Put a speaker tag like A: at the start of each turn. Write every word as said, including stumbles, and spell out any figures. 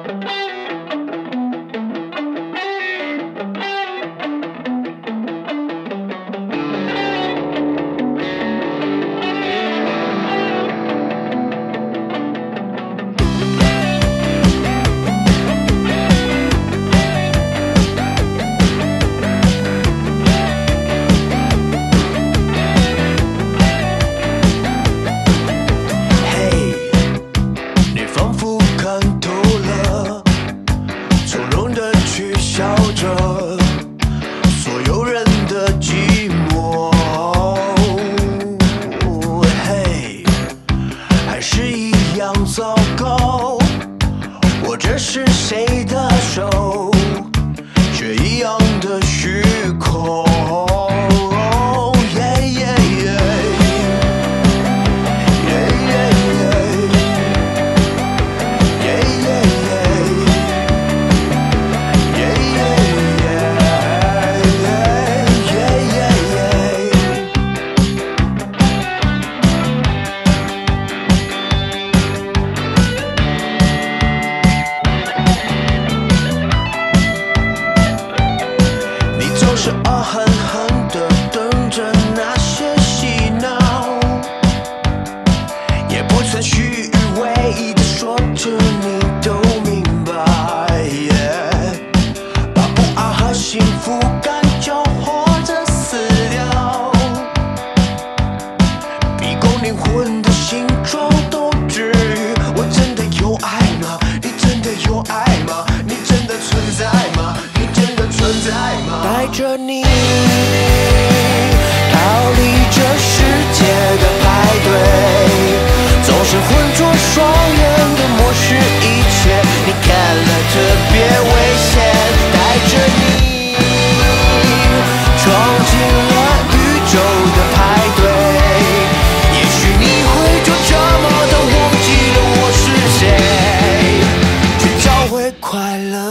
A: 糟糕，握着是谁的手，却一样的虚空。Yeah, yeah, yeah. Yeah, yeah, yeah. Yeah, yeah, yeah. Yeah, yeah, yeah. Yeah, yeah, yeah. 是恶狠狠地等着那些嬉闹，也不曾虚与委地说着你都明白。Yeah, 把不安和幸福感就活着撕掉，逼供灵魂的形状都治愈。我真的有爱吗？你真的有爱吗？你真的存在吗？你真的存在吗？带着你逃离这世界的派对，总是浑浊双眼的漠视一切，你看了特别危险。带着你闯进了宇宙的派对，也许你会就这么的忘记了我是谁，去找回快乐。